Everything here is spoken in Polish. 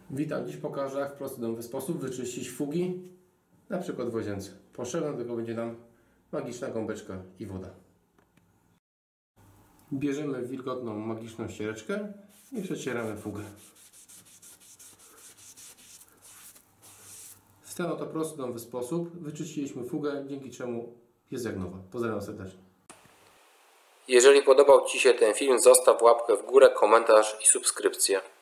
Witam, dziś pokażę, jak w prosty domowy sposób wyczyścić fugi, na przykład w łazience. Potrzebna do tego będzie nam magiczna gąbeczka i woda. Bierzemy wilgotną, magiczną ściereczkę i przecieramy fugę. W ten oto prosty domowy sposób wyczyściliśmy fugę, dzięki czemu jest jak nowa. Pozdrawiam serdecznie. Jeżeli podobał Ci się ten film, zostaw łapkę w górę, komentarz i subskrypcję.